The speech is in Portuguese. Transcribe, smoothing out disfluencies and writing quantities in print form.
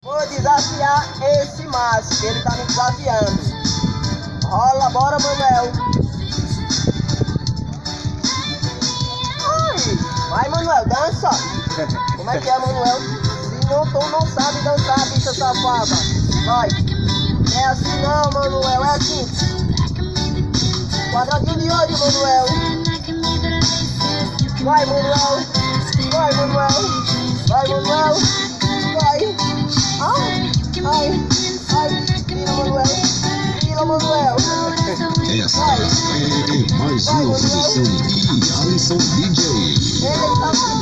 Vou desafiar esse Márcio, que ele tá me desafiando. Rola, bora, Manuel. Ai, vai, Manuel, dança. Como é que é, Manuel? Se não, tu não sabe dançar, bicha safada. Vai. É assim não, Manuel, é assim. Quadradinho de ouro, Manuel. Vai, Manuel. Vai, Manuel. Vai, Manuel. Vai. Ai, ai, ai. Tira, Manuel. Tira, Manuel. Esta é mais uma produção de Alisson DJ. Ele tá